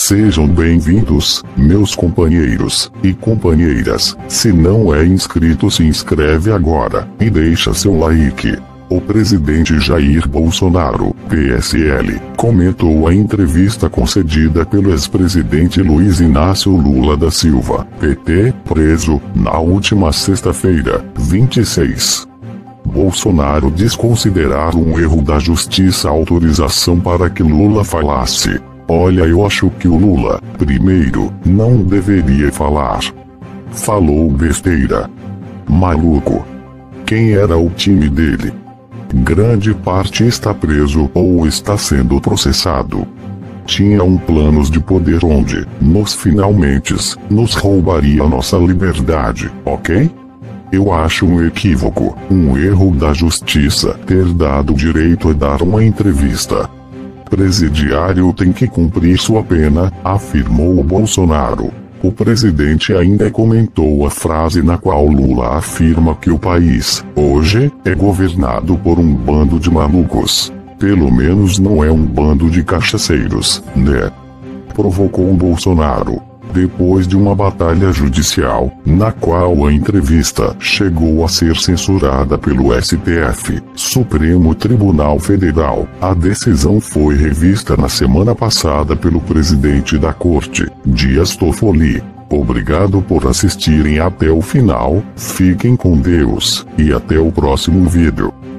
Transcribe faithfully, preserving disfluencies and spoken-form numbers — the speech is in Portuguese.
Sejam bem-vindos, meus companheiros e companheiras. Se não é inscrito, se inscreve agora e deixa seu like. O presidente Jair Bolsonaro, P S L, comentou a entrevista concedida pelo ex-presidente Luiz Inácio Lula da Silva, P T, preso, na última sexta-feira, vinte e seis. Bolsonaro diz considerar um erro da justiça a autorização para que Lula falasse. Olha, eu acho que o Lula, primeiro, não deveria falar. Falou besteira. Maluco. Quem era o time dele? Grande parte está preso ou está sendo processado. Tinha um plano de poder onde, nos finalmente, nos roubaria nossa liberdade, ok? Eu acho um equívoco, um erro da justiça ter dado o direito a dar uma entrevista. Presidiário tem que cumprir sua pena, afirmou o Bolsonaro. O presidente ainda comentou a frase na qual Lula afirma que o país, hoje, é governado por um bando de malucos. Pelo menos não é um bando de cachaceiros, né? Provocou o Bolsonaro. Depois de uma batalha judicial, na qual a entrevista chegou a ser censurada pelo S T F, Supremo Tribunal Federal, a decisão foi revista na semana passada pelo presidente da corte, Dias Toffoli. Obrigado por assistirem até o final, fiquem com Deus, e até o próximo vídeo.